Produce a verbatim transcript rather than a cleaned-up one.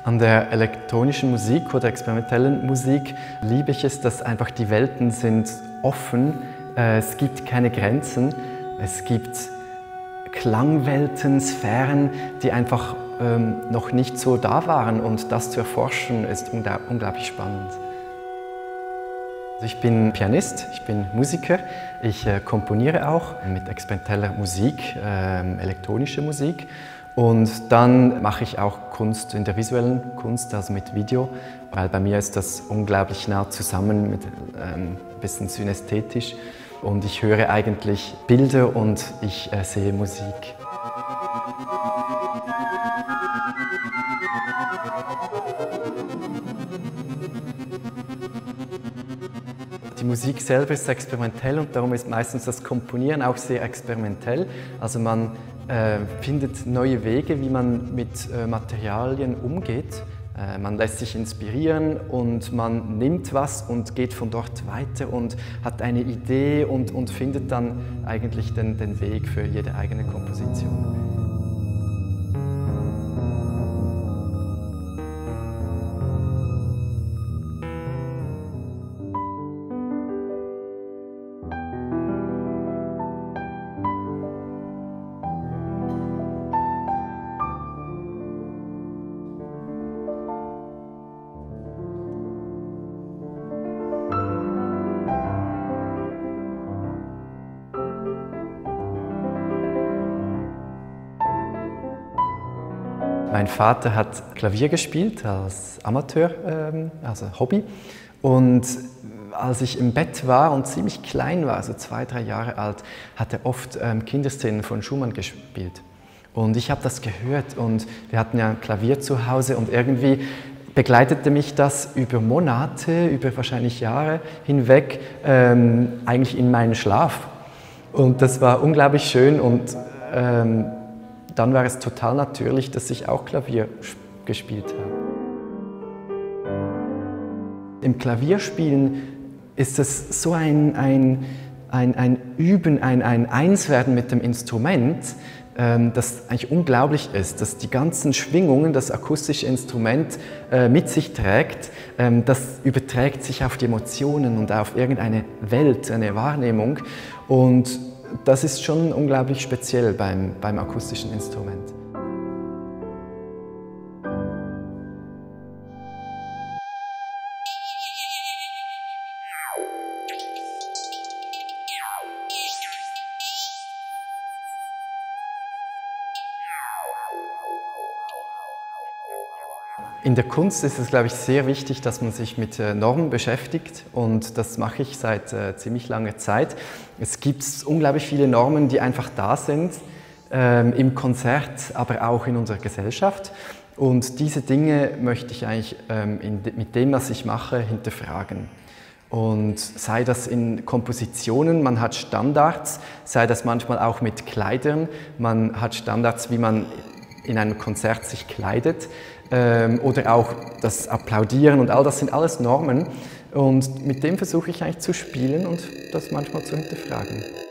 An der elektronischen Musik oder experimentellen Musik liebe ich es, dass einfach die Welten sind offen. Es gibt keine Grenzen. Es gibt Klangwelten, Sphären, die einfach ähm, noch nicht so da waren, und das zu erforschen ist ungl unglaublich spannend. Also ich bin Pianist, ich bin Musiker, ich äh, komponiere auch mit experimenteller Musik, äh, elektronische Musik, und dann mache ich auch Kunst in der visuellen Kunst, also mit Video, weil bei mir ist das unglaublich nah zusammen, mit ähm, ein bisschen synästhetisch, und ich höre eigentlich Bilder und ich äh, sehe Musik. Die Musik selber ist experimentell, und darum ist meistens das Komponieren auch sehr experimentell. Also man äh, findet neue Wege, wie man mit äh, Materialien umgeht. Äh, man lässt sich inspirieren und man nimmt was und geht von dort weiter und hat eine Idee und, und findet dann eigentlich den, den Weg für jede eigene Komposition. Mein Vater hat Klavier gespielt als Amateur, also Hobby. Und als ich im Bett war und ziemlich klein war, also zwei, drei Jahre alt, hat er oft Kinderszenen von Schumann gespielt. Und ich habe das gehört, und wir hatten ja ein Klavier zu Hause, und irgendwie begleitete mich das über Monate, über wahrscheinlich Jahre hinweg, ähm, eigentlich in meinen Schlaf. Und das war unglaublich schön, und ähm, dann war es total natürlich, dass ich auch Klavier gespielt habe. Im Klavierspielen ist es so ein, ein, ein, ein Üben, ein, ein Einswerden mit dem Instrument, ähm, das eigentlich unglaublich ist, dass die ganzen Schwingungen, das akustische Instrument äh, mit sich trägt, ähm, das überträgt sich auf die Emotionen und auf irgendeine Welt, eine Wahrnehmung. Und das ist schon unglaublich speziell beim, beim akustischen Instrument. In der Kunst ist es, glaube ich, sehr wichtig, dass man sich mit Normen beschäftigt, und das mache ich seit äh, ziemlich langer Zeit. Es gibt unglaublich viele Normen, die einfach da sind, ähm, im Konzert, aber auch in unserer Gesellschaft. Und diese Dinge möchte ich eigentlich ähm, in, mit dem, was ich mache, hinterfragen. Und sei das in Kompositionen, man hat Standards, sei das manchmal auch mit Kleidern, man hat Standards, wie man in einem Konzert sich kleidet, ähm, oder auch das Applaudieren, und all das sind alles Normen, und mit dem versuche ich eigentlich zu spielen und das manchmal zu hinterfragen.